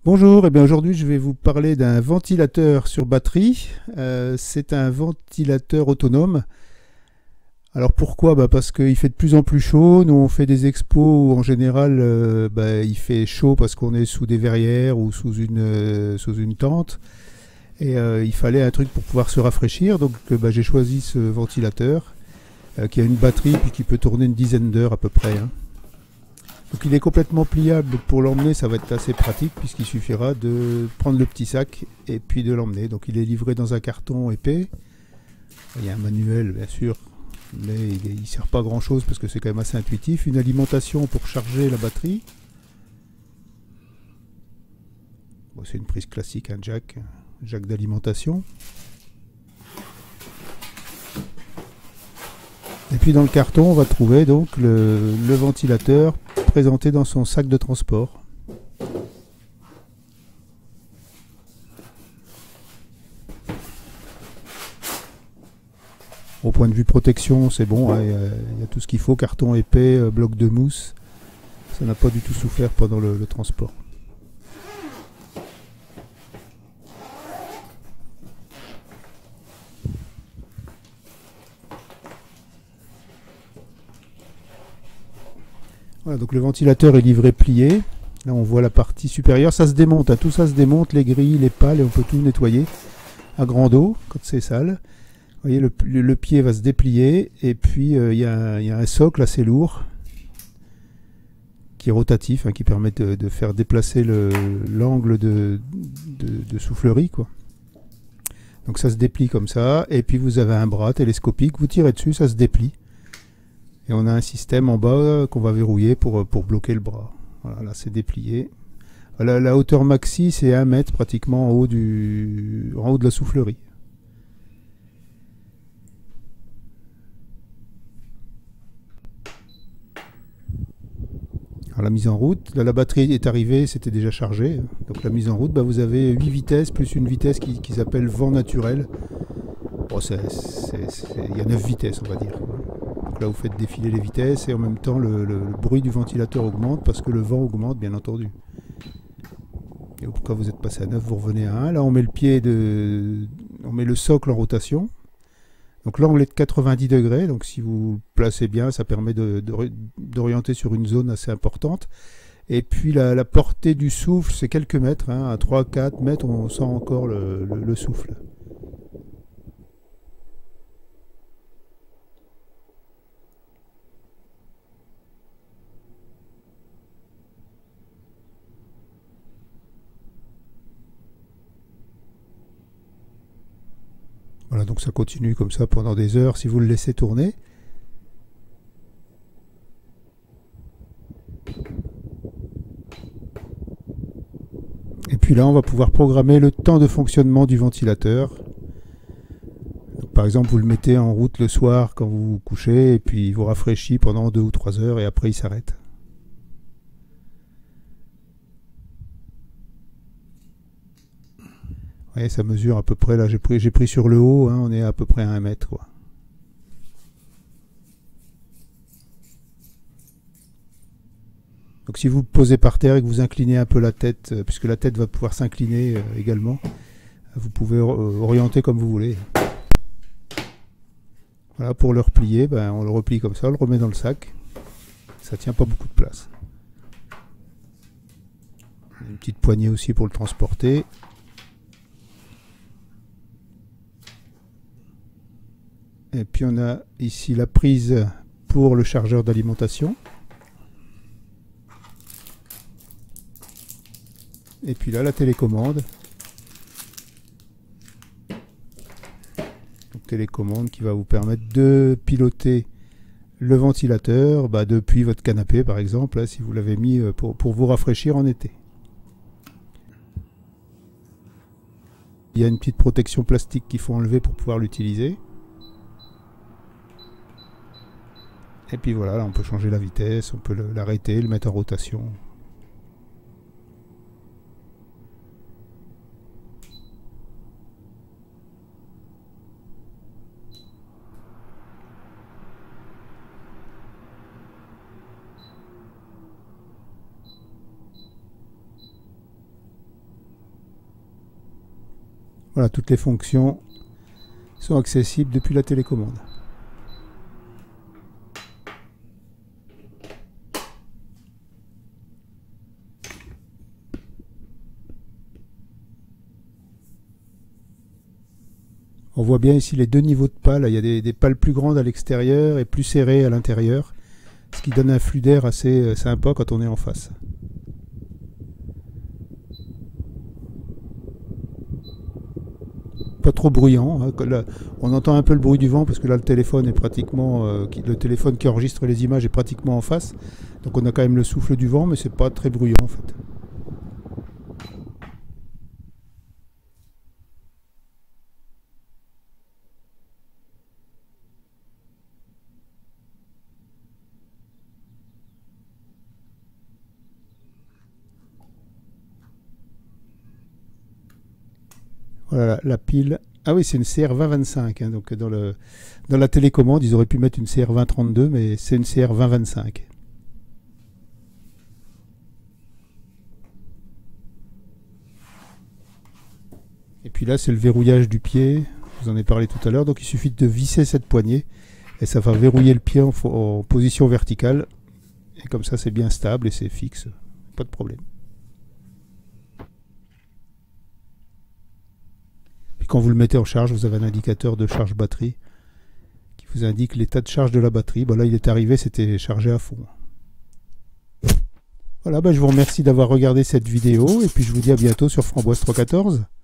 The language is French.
Bonjour, et bien aujourd'hui je vais vous parler d'un ventilateur sur batterie. C'est un ventilateur autonome. Alors pourquoi? Parce qu'il fait de plus en plus chaud. Nous on fait des expos où en général il fait chaud parce qu'on est sous des verrières ou sous une tente. Et il fallait un truc pour pouvoir se rafraîchir. Donc j'ai choisi ce ventilateur qui a une batterie puis qui peut tourner une dizaine d'heures à peu près, hein. Donc il est complètement pliable, donc pour l'emmener ça va être assez pratique puisqu'il suffira de prendre le petit sac et puis de l'emmener. Donc il est livré dans un carton épais. Il y a un manuel bien sûr, mais il ne sert pas à grand chose parce que c'est quand même assez intuitif. Une alimentation pour charger la batterie. Bon, c'est une prise classique, un jack d'alimentation. Et puis dans le carton on va trouver donc le ventilateur présenté dans son sac de transport. Au point de vue protection, c'est bon, hein, il y a tout ce qu'il faut, carton épais, bloc de mousse. Ça n'a pas du tout souffert pendant le transport. Voilà, donc le ventilateur est livré plié. Là on voit la partie supérieure, ça se démonte, hein, tout ça se démonte, les grilles, les pales, et on peut tout nettoyer à grande eau quand c'est sale. Vous voyez, le pied va se déplier, et puis il y a un socle assez lourd qui est rotatif, hein, qui permet de faire déplacer l'angle de soufflerie, quoi. Donc ça se déplie comme ça, et puis vous avez un bras télescopique, vous tirez dessus, ça se déplie. Et on a un système en bas qu'on va verrouiller pour bloquer le bras. Voilà, là c'est déplié. La hauteur maxi c'est 1 mètre pratiquement en haut de la soufflerie. Alors la mise en route, là la batterie est arrivée, c'était déjà chargé. Donc la mise en route, vous avez 8 vitesses plus une vitesse qui s'appelle vent naturel. Bon, il y a 9 vitesses on va dire. Donc là vous faites défiler les vitesses et en même temps le bruit du ventilateur augmente parce que le vent augmente bien entendu. Et quand vous êtes passé à 9, vous revenez à 1. Là on met on met le socle en rotation. Donc l'angle est de 90 degrés, donc si vous placez bien, ça permet d'orienter sur une zone assez importante. Et puis la portée du souffle, c'est quelques mètres, hein, à 3-4 mètres, on sent encore le souffle. Voilà, donc ça continue comme ça pendant des heures si vous le laissez tourner. Et puis là, on va pouvoir programmer le temps de fonctionnement du ventilateur. Donc, par exemple, vous le mettez en route le soir quand vous vous couchez, et puis il vous rafraîchit pendant 2 ou 3 heures, et après il s'arrête. Ouais, ça mesure à peu près, là j'ai pris sur le haut, hein, on est à peu près à 1 mètre, quoi. Donc si vous le posez par terre et que vous inclinez un peu la tête, puisque la tête va pouvoir s'incliner également, vous pouvez orienter comme vous voulez. Voilà, pour le replier, on le replie comme ça, on le remet dans le sac. Ça tient pas beaucoup de place. Une petite poignée aussi pour le transporter. Et puis on a ici la prise pour le chargeur d'alimentation. Et puis là la télécommande. Donc, télécommande qui va vous permettre de piloter le ventilateur depuis votre canapé par exemple, là, si vous l'avez mis pour vous rafraîchir en été. Il y a une petite protection plastique qu'il faut enlever pour pouvoir l'utiliser. Et puis voilà, là on peut changer la vitesse, on peut l'arrêter, le mettre en rotation. Voilà, toutes les fonctions sont accessibles depuis la télécommande. On voit bien ici les deux niveaux de pales. Il y a des pales plus grandes à l'extérieur et plus serrées à l'intérieur, ce qui donne un flux d'air assez sympa quand on est en face. Pas trop bruyant, hein. Là, on entend un peu le bruit du vent parce que là le téléphone est pratiquement le téléphone qui enregistre les images est pratiquement en face, donc on a quand même le souffle du vent, mais c'est pas très bruyant en fait. Voilà la pile. Ah oui, c'est une CR2025, hein, donc dans la télécommande ils auraient pu mettre une CR2032, mais c'est une CR2025. Et puis là, c'est le verrouillage du pied. Je vous en ai parlé tout à l'heure. Donc il suffit de visser cette poignée et ça va verrouiller le pied en position verticale. Et comme ça, c'est bien stable et c'est fixe. Pas de problème. Puis quand vous le mettez en charge, vous avez un indicateur de charge batterie qui vous indique l'état de charge de la batterie. Bon, là, il est arrivé, c'était chargé à fond. Voilà, je vous remercie d'avoir regardé cette vidéo et puis je vous dis à bientôt sur Framboise 314.